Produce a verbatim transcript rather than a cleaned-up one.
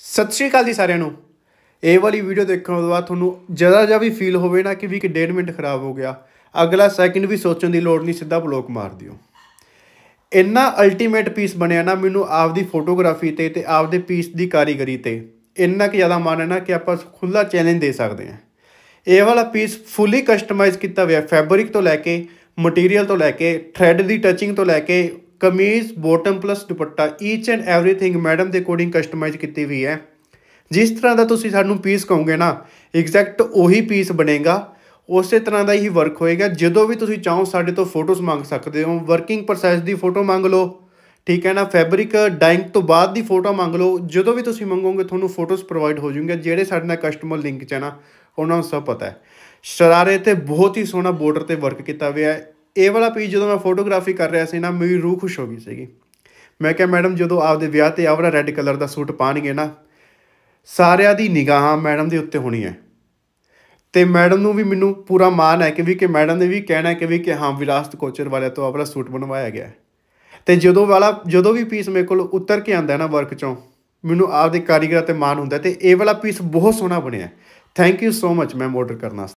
ਸਤਿ ਸ਼੍ਰੀ ਅਕਾਲ ਜੀ ਸਾਰਿਆਂ ਨੂੰ। ਇਹ ਵਾਲੀ ਵੀਡੀਓ ਦੇਖਣ ਤੋਂ ਬਾਅਦ ਤੁਹਾਨੂੰ ਜਰਾ ਜਿਹਾ ਵੀ ਫੀਲ ਹੋਵੇ ਨਾ ਕਿ ਵੀ ਇੱਕ ਡੇਢ ਮਿੰਟ ਖਰਾਬ ਹੋ ਗਿਆ, ਅਗਲਾ ਸੈਕਿੰਡ ਵੀ ਸੋਚਣ ਦੀ ਲੋੜ ਨਹੀਂ, ਸਿੱਧਾ ਬਲੋਕ ਮਾਰ ਦਿਓ। ਇੰਨਾ ਅਲਟੀਮੇਟ ਪੀਸ ਬਣਿਆ ਨਾ, ਮੈਨੂੰ ਆਪਦੀ ਫੋਟੋਗ੍ਰਾਫੀ 'ਤੇ ਅਤੇ ਆਪਦੇ ਪੀਸ ਦੀ ਕਾਰੀਗਰੀ 'ਤੇ ਇੰਨਾ ਕੁ ਜ਼ਿਆਦਾ ਮਨ ਹੈ ਨਾ ਕਿ ਆਪਾਂ ਖੁੱਲ੍ਹਾ ਚੈਲੰਜ ਦੇ ਸਕਦੇ ਹਾਂ। ਇਹ ਵਾਲਾ ਪੀਸ ਫੁੱਲੀ ਕਸਟਮਾਈਜ਼ ਕੀਤਾ ਹੋਇਆ, ਫੈਬਰਿਕ ਤੋਂ ਲੈ ਕੇ, ਮਟੀਰੀਅਲ ਤੋਂ ਲੈ ਕੇ, ਥਰੈਡ ਦੀ ਟਚਿੰਗ ਤੋਂ ਲੈ ਕੇ, ਕਮੀਜ਼ bottom plus dupatta, each and everything madam ਦੇ ਅਕੋਰਡਿੰਗ ਕਸਟਮਾਈਜ਼ ਕੀਤੀ ਹੋਈ ਹੈ। ਜਿਸ ਤਰ੍ਹਾਂ ਦਾ ਤੁਸੀਂ ਸਾਨੂੰ ਪੀਸ ਕਹੋਗੇ ਨਾ, ਐਗਜ਼ੈਕਟ ਉਹੀ ਪੀਸ ਬਣੇਗਾ, ਉਸੇ ਤਰ੍ਹਾਂ ਦਾ ਹੀ ਵਰਕ ਹੋਏਗਾ। ਜਦੋਂ ਵੀ ਤੁਸੀਂ ਚਾਹੋ ਸਾਡੇ ਤੋਂ ਫੋਟੋਜ਼ ਮੰਗ ਸਕਦੇ ਹੋ। ਵਰਕਿੰਗ ਪ੍ਰੋਸੈਸ ਦੀ ਫੋਟੋ ਮੰਗ ਲਓ, ਠੀਕ ਹੈ ਨਾ, ਫੈਬਰਿਕ ਡਾਈਂਗ ਤੋਂ ਬਾਅਦ ਦੀ ਫੋਟੋ ਮੰਗ ਲਓ। ਜਦੋਂ ਵੀ ਤੁਸੀਂ ਮੰਗੋਗੇ ਤੁਹਾਨੂੰ ਫੋਟੋਜ਼ ਪ੍ਰੋਵਾਈਡ ਹੋ ਜਾਊਗੀਆਂ। ਜਿਹੜੇ ਸਾਡੇ ਨਾਲ ਕਸਟਮਰ ਲਿੰਕ 'ਚ ਹੈ ਨਾ, ਉਹਨਾਂ ਨੂੰ ਸਭ ਪਤਾ ਹੈ। ਸ਼ਰਾਰੇ 'ਤੇ ਬਹੁਤ ਹੀ ਸੋਹਣਾ ਬੋਰਡਰ 'ਤੇ ਵਰਕ ਕੀਤਾ ਹੋਇਆ ਹੈ। ਇਹ ਵਾਲਾ ਪੀਸ ਜਦੋਂ ਮੈਂ ਫੋਟੋਗ੍ਰਾਫੀ ਕਰ ਰਿਹਾ ਸੀ ਨਾ, ਮੇਰੀ ਰੂਹ ਖੁਸ਼ ਹੋ ਗਈ ਸੀਗੀ। ਮੈਂ ਕਿਹਾ ਮੈਡਮ ਜਦੋਂ ਆਪਦੇ ਵਿਆਹ 'ਤੇ ਆਹ ਵਾਲਾ ਰੈੱਡ ਕਲਰ ਦਾ ਸੂਟ ਪਾਉਣਗੇ ਨਾ, ਸਾਰਿਆਂ ਦੀ ਨਿਗਾਹਾਂ ਮੈਡਮ ਦੇ ਉੱਤੇ ਹੋਣੀ ਹੈ। ਅਤੇ ਮੈਡਮ ਨੂੰ ਵੀ ਮੈਨੂੰ ਪੂਰਾ ਮਾਣ ਹੈ ਕਿ ਵੀ ਕਿ ਮੈਡਮ ਨੇ ਵੀ ਕਹਿਣਾ ਕਿ ਵੀ ਕਿ ਹਾਂ ਵਿਰਾਸਤ ਕੋਚਰ ਵਾਲਿਆਂ ਤੋਂ ਆਹ ਵਾਲਾ ਸੂਟ ਬਣਵਾਇਆ ਗਿਆ। ਅਤੇ ਜਦੋਂ ਵਾਲਾ ਜਦੋਂ ਵੀ ਪੀਸ ਮੇਰੇ ਕੋਲ ਉਤਰ ਕੇ ਆਉਂਦਾ ਨਾ ਵਰਕ 'ਚੋਂ, ਮੈਨੂੰ ਆਪਦੇ ਕਾਰੀਗਰਾਂ 'ਤੇ ਮਾਣ ਹੁੰਦਾ। ਅਤੇ ਇਹ ਵਾਲਾ ਪੀਸ ਬਹੁਤ ਸੋਹਣਾ ਬਣਿਆ। Thank you so much ma'am order ਕਰਨ ਵਾਸਤੇ।